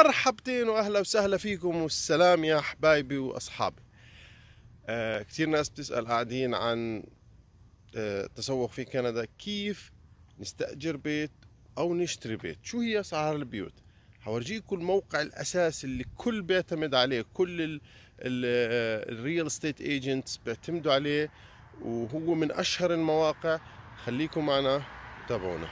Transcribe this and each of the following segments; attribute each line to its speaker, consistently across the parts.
Speaker 1: مرحبتين واهلا وسهلا فيكم والسلام يا حبايبي واصحابي. كثير ناس بتسأل قاعدين عن التسوق في كندا، كيف نستأجر بيت او نشتري بيت، شو هي اسعار البيوت. حورجيكم الموقع الاساسي اللي كل بيعتمد عليه، كل الريال استيت ايجنتس بيعتمدوا عليه، وهو من اشهر المواقع. خليكم معنا تابعونا.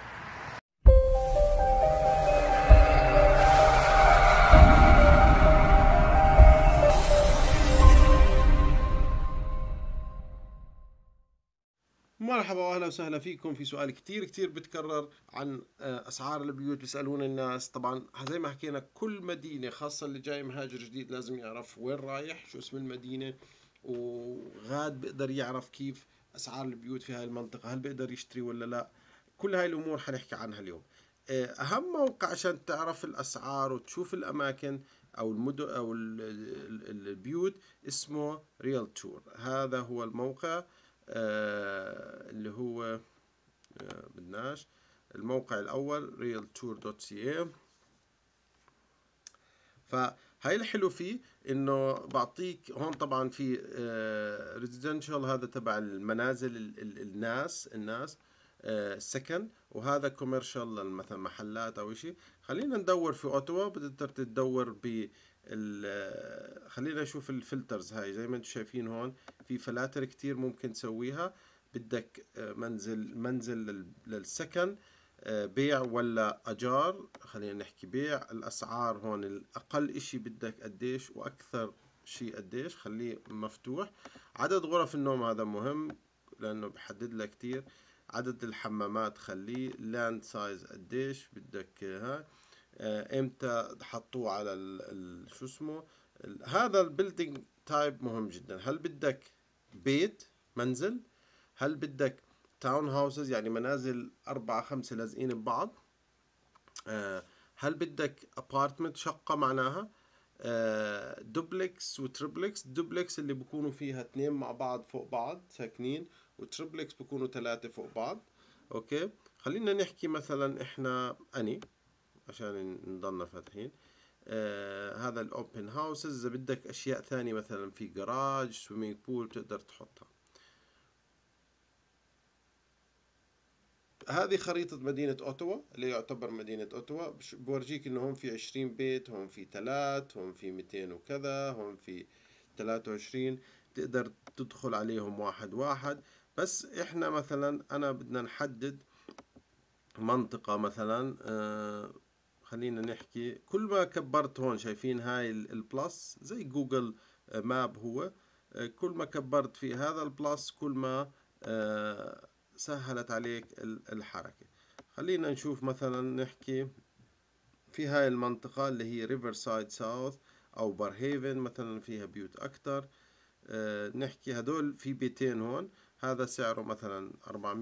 Speaker 1: مرحبا واهلا وسهلا فيكم في سؤال كتير بتكرر عن اسعار البيوت. بيسالون الناس، طبعا زي ما حكينا كل مدينه، خاصه اللي جاي مهاجر جديد، لازم يعرف وين رايح، شو اسم المدينه، وغاد بيقدر يعرف كيف اسعار البيوت في هاي المنطقه، هل بيقدر يشتري ولا لا. كل هاي الامور حنحكي عنها اليوم. اهم موقع عشان تعرف الاسعار وتشوف الاماكن او المدن او البيوت اسمه ريال تور. هذا هو الموقع اللي هو بدناش. الموقع الأول realtour.ca. فهاي الحلو فيه إنه بعطيك هون طبعا في residential، هذا تبع المنازل، الناس السكن، وهذا كوميرشال مثلا محلات أو إشي. خلينا ندور في أوتوا، بتقدر تدور ب خلينا نشوف الفلترز. هاي زي ما انتم شايفين هون في فلاتر كتير ممكن تسويها. بدك منزل للسكن، بيع ولا أجار. خلينا نحكي بيع. الأسعار هون الأقل إشي بدك قديش وأكثر شيء قديش، خليه مفتوح. عدد غرف النوم هذا مهم لأنه بحدد لك كتير. عدد الحمامات خليه. لاند سايز قديش بدك. ها امتى حطوه على شو اسمه. هذا البيلدينج تايب مهم جدا. هل بدك بيت منزل، هل بدك تاون هاوسز يعني منازل 4 5 لازقين ببعض، هل بدك ابارتمنت شقة معناها، دوبلكس وتريبلكس. دوبلكس اللي بيكونوا فيها 2 مع بعض فوق بعض ساكنين، وتريبلكس بيكونوا 3 فوق بعض. اوكي، خلينا نحكي مثلا احنا عشان نضلنا فاتحين. هذا الاوبن هاوسز. اذا بدك اشياء ثانية مثلا في جراج، سويمينج بول، تقدر تحطها. هذه خريطة مدينة أوتوا، اللي يعتبر مدينة أوتوا. بورجيك إنه هون في 20 بيت، هون في 3، هون في 200 وكذا، هون في 23. تقدر تدخل عليهم واحد واحد. بس إحنا مثلا أنا بدنا نحدد منطقة مثلا. خلينا نحكي كل ما كبرت هون، شايفين هاي البلس زي جوجل ماب هو. كل ما كبرت في هذا البلس كل ما سهلت عليك الحركة. خلينا نشوف مثلا نحكي في هاي المنطقة اللي هي ريفر سايد ساوث أو بارهيفن مثلا، فيها بيوت أكتر. نحكي هدول في بيتين هون. هذا سعره مثلا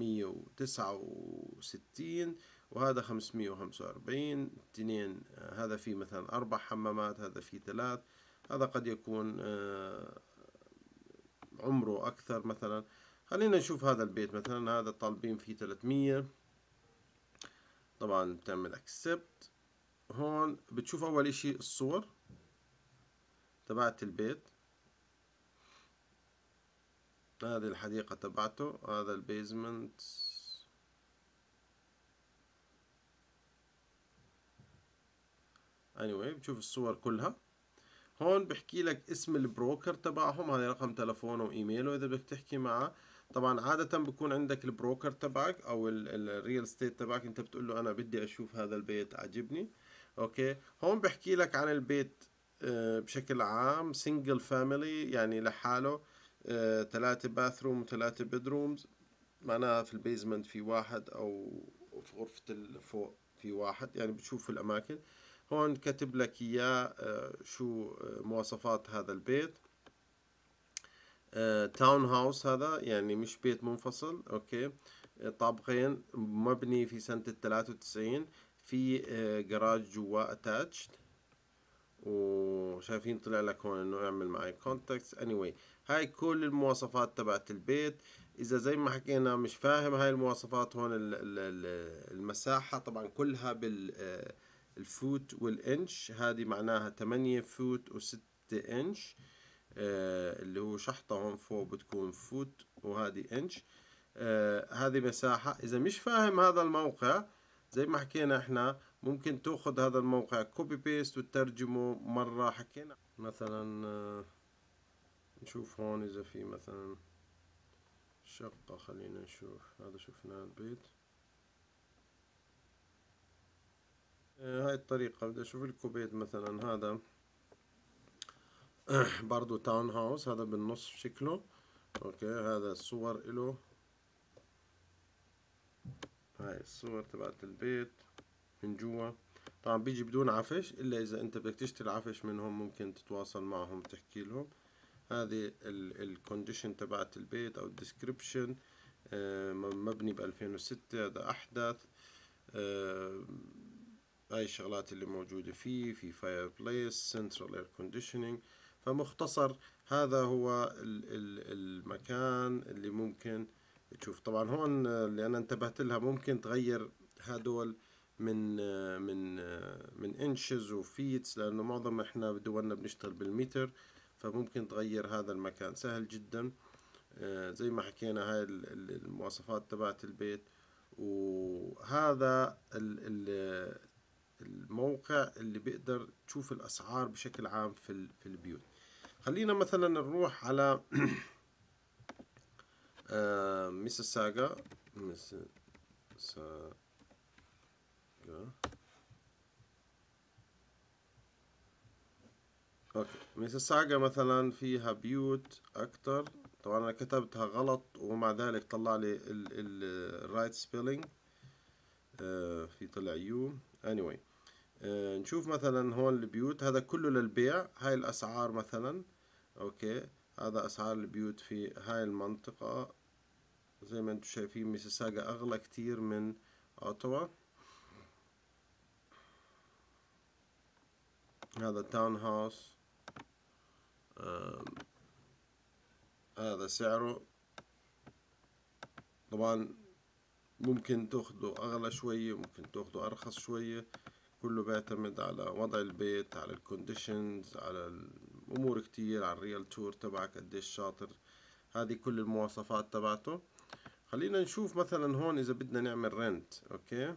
Speaker 1: 469، وهذا 545. اثنين هذا في مثلا 4 حمامات، هذا في 3. هذا قد يكون عمره أكثر مثلا. خلينا نشوف هذا البيت مثلا. هذا طالبين فيه 300. طبعا بتعمل اكسبت. هون بتشوف أول إشي الصور تبعت البيت. هذه الحديقة تبعته، هذا البيزمنت. anyway بتشوف الصور كلها. هون بحكي لك اسم البروكر تبعهم، هذا رقم تلفونه وايميله اذا بدك تحكي معه. طبعا عادة بكون عندك البروكر تبعك او الريل استيت تبعك، انت بتقول له انا بدي اشوف هذا البيت عجبني. اوكي، هون بحكي لك عن البيت بشكل عام. سنجل فاميلي يعني لحاله، 3 باثروم و3 بدرومز. معناها في البيزمنت في واحد، او في غرفة الفوق في واحد. يعني بتشوف الاماكن. هون كاتب لك اياه شو مواصفات هذا البيت. تاون هاوس، هذا يعني مش بيت منفصل. اوكي، طابقين، مبني في سنة 93. في جراج جوا اتاتشد. وشايفين طلع لك هون انه اعمل معي كونتاكتس. anyway هاي كل المواصفات تبعت البيت. اذا زي ما حكينا مش فاهم هاي المواصفات، هون المساحة طبعا كلها الفوت والإنش، هذه معناها 8 فوت و6 إنش. اللي هو شحطة هون فوق بتكون فوت وهذه إنش. هذه مساحة. إذا مش فاهم هذا الموقع زي ما حكينا إحنا، ممكن تأخذ هذا الموقع كوبي بيست وتترجمه مرة. حكينا مثلا نشوف هون إذا في مثلا شقة. خلينا نشوف هذا، شفنا البيت. هاي الطريقة بدي أشوف لكم بيت مثلا. هذا برضو تاون هاوس، هذا بالنص شكله. اوكي، هذا الصور إله. هاي الصور تبعت البيت من جوا. طبعا بيجي بدون عفش، إلا إذا أنت بدك تشتري عفش منهم ممكن تتواصل معهم تحكي لهم. هذه الكونديشن تبعت البيت أو الديسكريبشن. مبني ب2006، هذا أحدث. هاي الشغلات اللي موجودة فيه. في فاير بليس، سنترال اير كونديشنينج. فمختصر هذا هو المكان اللي ممكن تشوف. طبعا هون اللي أنا انتبهت لها ممكن تغير هدول من انشز وفيتس، لأنه معظم احنا بدولنا بنشتغل بالمتر. فممكن تغير هذا المكان سهل جدا. زي ما حكينا هاي المواصفات تبعت البيت. وهذا الموقع اللي بيقدر تشوف الأسعار بشكل عام في البيوت. خلينا مثلا نروح على ميسيساغا. ميسيساغا. اوكي، ميسيساغا مثلا فيها بيوت اكتر. طبعا انا كتبتها غلط ومع ذلك طلع لي الرايت سبيلينج. في طلع يو anyway. نشوف مثلا هون البيوت، هذا كله للبيع. هاي الاسعار مثلا. اوكي، هذا اسعار البيوت في هاي المنطقة. زي ما انتم شايفين ميسيساغا اغلى كتير من اوتوا. هذا تاون هاوس. هذا سعره طبعا ممكن تاخده اغلى شوية، ممكن تاخده ارخص شوية. كله بيعتمد على وضع البيت، على الكونديشنز، على الامور كتير، على الريال تور تبعك قديش شاطر. هذه كل المواصفات تبعته. خلينا نشوف مثلا هون اذا بدنا نعمل رنت. اوكي،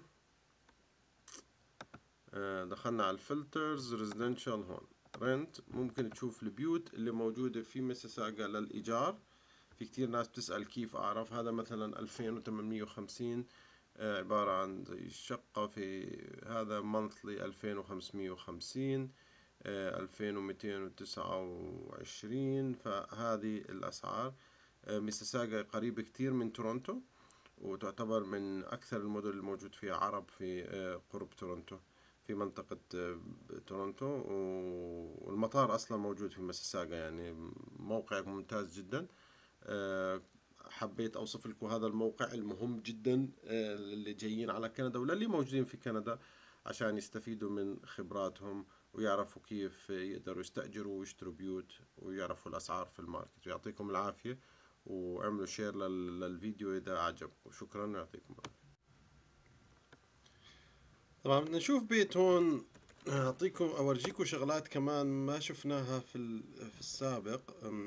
Speaker 1: دخلنا على الفلترز ريزيدنشال. هون رنت ممكن تشوف البيوت اللي موجودة في ميسيساغا للإيجار. في كتير ناس بتسأل كيف أعرف. هذا مثلا 2850. عبارة عن زي الشقة. في هذا مونثلي 2550. 2229. فهذه الأسعار. ميسيساغا قريبة كتير من تورونتو، وتعتبر من أكثر المدن الموجود فيها عرب في قرب تورونتو، في منطقة تورونتو. والمطار أصلا موجود في ميسيساغا، يعني موقع ممتاز جدا. آه، حبيت أوصف لكم هذا الموقع المهم جدا اللي جايين على كندا وللي موجودين في كندا، عشان يستفيدوا من خبراتهم ويعرفوا كيف يقدروا يستأجروا ويشتروا بيوت ويعرفوا الأسعار في الماركت. ويعطيكم العافية، واعملوا شير للفيديو إذا عجبكم. شكرا ويعطيكم العافية. طبعا بدنا نشوف بيت هون. أعطيكم أورجيكم شغلات كمان ما شفناها في السابق.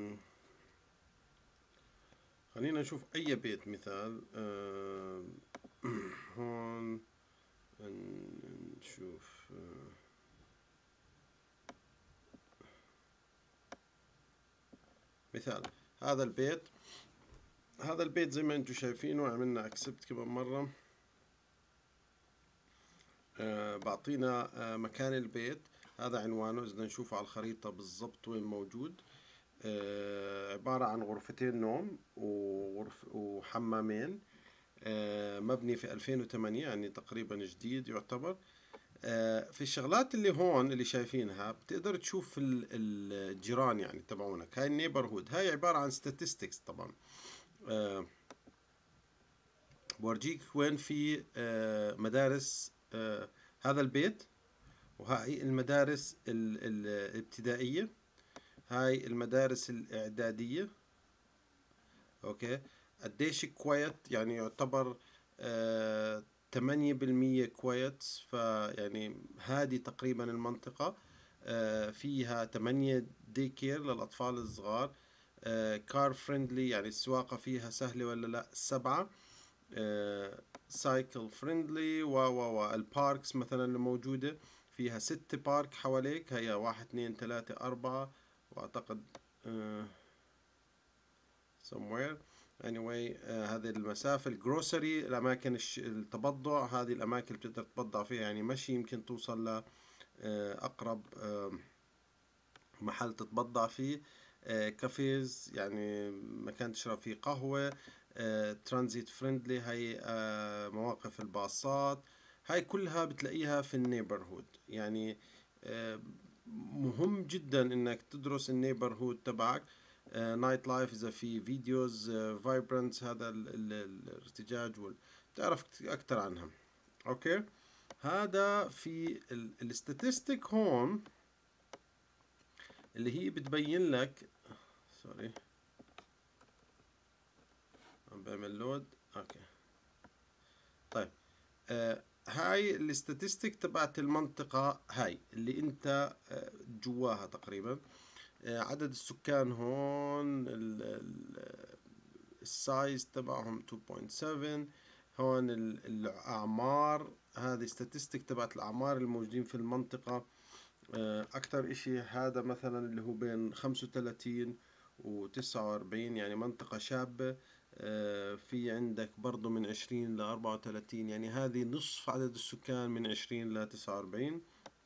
Speaker 1: خلينا نشوف أي بيت مثال. هون نشوف مثال. هذا البيت. هذا البيت زي ما انتم شايفينه عملنا اكسبت كمان مرة. بعطينا مكان البيت. هذا عنوانه إذا نشوفه على الخريطة بالضبط وين موجود. عبارة عن غرفتين نوم وحمامين. مبني في 2008، يعني تقريبا جديد يعتبر. في الشغلات اللي هون اللي شايفينها بتقدر تشوف الجيران يعني تبعونك. هاي النيبرهود، هاي عبارة عن statistics طبعا. آه، بورجيك وين في مدارس. هذا البيت، وهاي المدارس الابتدائية، هاي المدارس الإعدادية. أوكي، قديش كويت يعني يعتبر 8% كويت، فيعني هذه تقريبا المنطقة. فيها 8 دي كير للأطفال الصغار. كار فريندلي، يعني السواقة فيها سهلة ولا لا. 7 سايكل فريندلي و الباركس مثلا اللي موجودة فيها 6 بارك حواليك، هي 1 2 3 4 وأعتقد somewhere anyway. هذه المسافة. الجروسري، الأماكن التبضع، هذه الأماكن اللي بتقدر تبضع فيها، يعني مشي يمكن توصل ل أقرب محل تتبضع فيه. كافيز، يعني مكان تشرب فيه قهوة. ترانزيت فريندلي، هي مواقف الباصات. هاي كلها بتلاقيها في النيبرهود. يعني آه، مهم جدا انك تدرس النيبرهود تبعك. نايت لايف، اذا في فيديوز فايبرنتس، هذا الارتجاج تعرف اكثر عنها. اوكي، هذا في الاستاتستيك هون اللي هي بتبين لك. سوري، عم بعمل لود. اوكي، طيب. هاي الاستاتستيك تبعت المنطقة هاي اللي انت جواها تقريبا. عدد السكان هون، السايز تبعهم 2.7. هون الأعمار، هذه ستاتستيك تبعت الأعمار الموجودين في المنطقة. أكثر إشي هذا مثلا اللي هو بين 35 و49، يعني منطقة شابة. في عندك برضو من 20 ل34، يعني هذه نصف عدد السكان من 20 ل 49.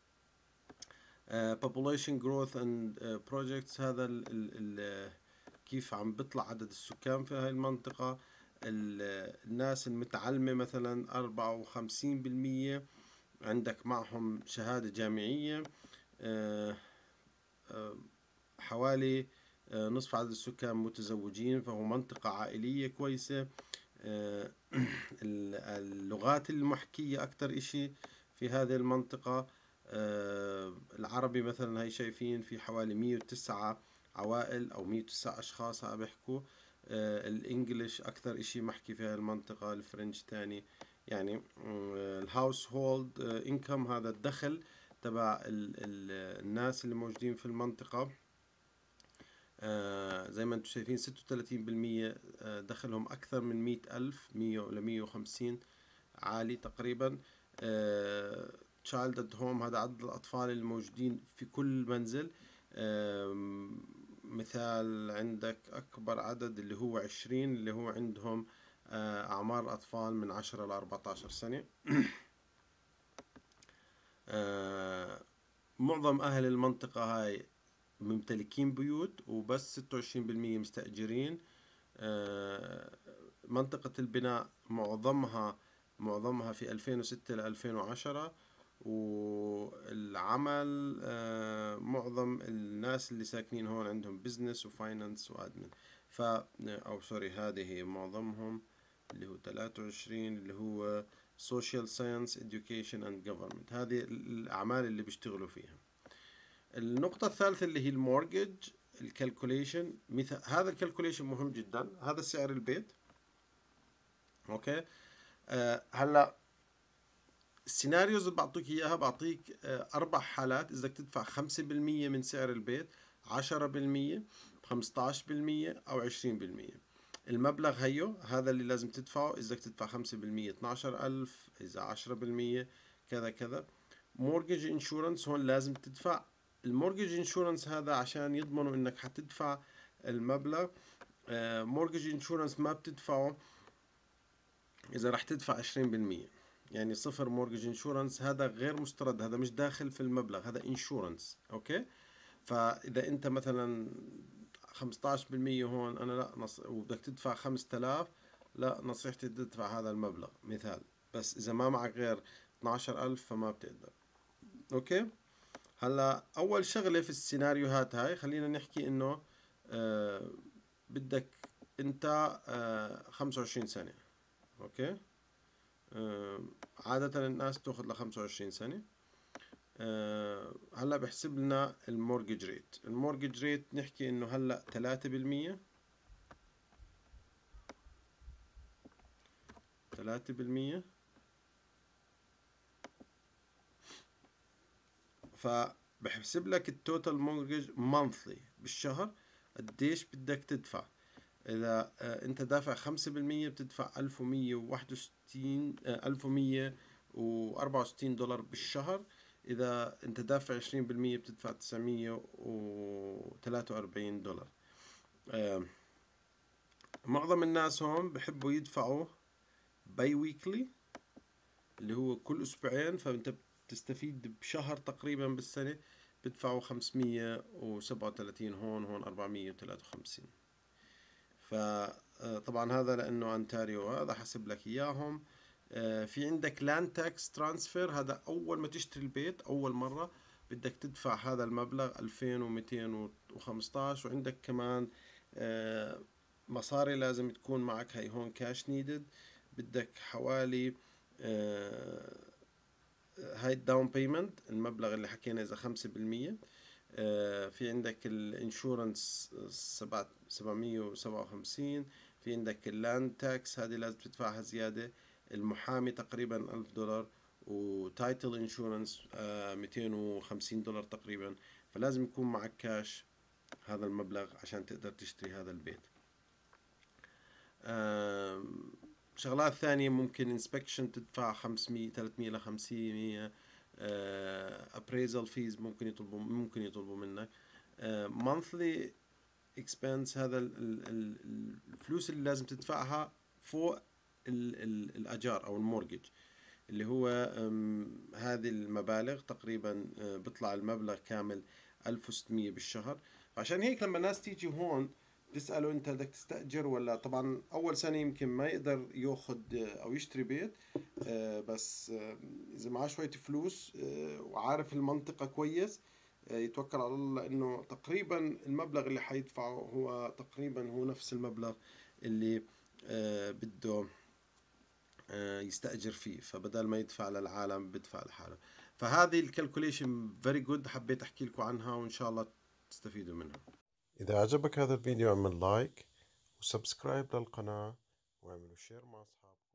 Speaker 1: population growth and projects، هذا ال كيف عم بيطلع عدد السكان في هاي المنطقة. الناس المتعلمة مثلا 54% عندك معهم شهادة جامعية. آه، حوالي نصف عدد السكان متزوجين، فهو منطقة عائلية كويسة. اللغات المحكية أكتر إشي في هذه المنطقة. العربي مثلا، هاي شايفين في حوالي 109 عوائل أو 109 أشخاص عم بيحكوا. الإنجليش أكثر إشي محكي في هذه المنطقة. الفرنش تاني. يعني الهاوس هولد إنكم، هذا الدخل تبع الناس اللي موجودين في المنطقة. زي ما انتم شايفين 36% دخلهم أكثر من 100,000، 100 ل 150 عالي تقريبا. تشايلد ات هوم، هذا عدد الأطفال الموجودين في كل منزل. مثال عندك أكبر عدد اللي هو 20، اللي هو عندهم أعمار أطفال من 10 ل 14 سنة. معظم أهل المنطقة هاي ممتلكين بيوت، وبس 26% مستأجرين. منطقة البناء معظمها في 2006 ل 2010. والعمل معظم الناس اللي ساكنين هون عندهم بزنس وفاينانس وادمن. او سوري، هذه هي معظمهم اللي هو 23، اللي هو social science education and government. هذه الأعمال اللي بيشتغلوا فيها. النقطة الثالثة اللي هي المورجج الكالكوليشن. مثل هذا الكالكوليشن مهم جدا. هذا سعر البيت. اوكي. هلا السيناريوز اللي بعطيك اياها، بعطيك 4 حالات. اذا بدك تدفع 5% من سعر البيت، 10%، 15%، او 20%. المبلغ هيو هذا اللي لازم تدفعه. اذا بدك تدفع 5% 12,000، اذا 10% كذا كذا. مورجج انشورنس، هون لازم تدفع المورجج انشورنس هذا عشان يضمنوا انك حتدفع المبلغ. مورجج انشورنس ما بتدفعه اذا راح تدفع 20%. يعني صفر مورجج انشورنس، هذا غير مسترد، هذا مش داخل في المبلغ، هذا انشورنس. اوكي. فاذا انت مثلا 15% هون، انا لا وبدك تدفع 5000، لا، نصيحتي تدفع هذا المبلغ مثال. بس اذا ما معك غير 12,000 فما بتقدر. اوكي. هلا اول شغلة في السيناريوهات هاي، خلينا نحكي انه آه بدك انت 25 سنة. اوكي. عادة الناس تاخذ ل 25 سنة. هلا بحسب لنا المورجج ريت. المورجج ريت نحكي انه هلا 3%. 3%. فبحسب لك التوتال مورجج مانثلي بالشهر قديش بدك تدفع. إذا أنت دافع 5% بتدفع 1164 دولار بالشهر. إذا أنت دافع 20% بتدفع 943 دولار. معظم الناس هون بحبوا يدفعوا باي ويكلي اللي هو كل أسبوعين، فأنت بتستفيد بشهر تقريبا بالسنة بدفعوا 537 هون 453. فطبعا هذا لأنه أنتاريو، هذا حسب لك إياهم. في عندك لاند تاكس ترانسفير، هذا أول ما تشتري البيت أول مرة بدك تدفع هذا المبلغ 2215. وعندك كمان مصاري لازم تكون معك، هي هون كاش نيدد، بدك حوالي هاي الداون بيمنت المبلغ اللي حكينا إذا 5%. في عندك الانشورنس 757. في عندك اللاند تاكس هذه لازم تدفعها زيادة. المحامي تقريبا $1000. وتايتل انشورنس 250 دولار تقريبا. فلازم يكون معك كاش هذا المبلغ عشان تقدر تشتري هذا البيت. شغلات ثانية ممكن انسبكشن تدفع 500 300 ل 500. appraisal fees ممكن يطلبوا منك. monthly expense هذا الفلوس اللي لازم تدفعها فوق الأجار أو المورجج اللي هو هذه المبالغ تقريبا بيطلع المبلغ كامل 1600 بالشهر. عشان هيك لما الناس تيجي هون تسأله أنت بدك تستأجر ولا، طبعا أول سنة يمكن ما يقدر ياخد أو يشتري بيت، بس إذا معاه شوية فلوس وعارف المنطقة كويس يتوكل على الله، لأنه تقريبا المبلغ اللي حيدفعه هو تقريبا هو نفس المبلغ اللي بده يستأجر فيه. فبدل ما يدفع للعالم بدفع لحاله. فهذه الكالكوليشن فيري جود، حبيت أحكي لكم عنها وإن شاء الله تستفيدوا منها. إذا عجبك هذا الفيديو اعمل لايك وسبسكرايب للقناة واعملوا شير مع أصحابك.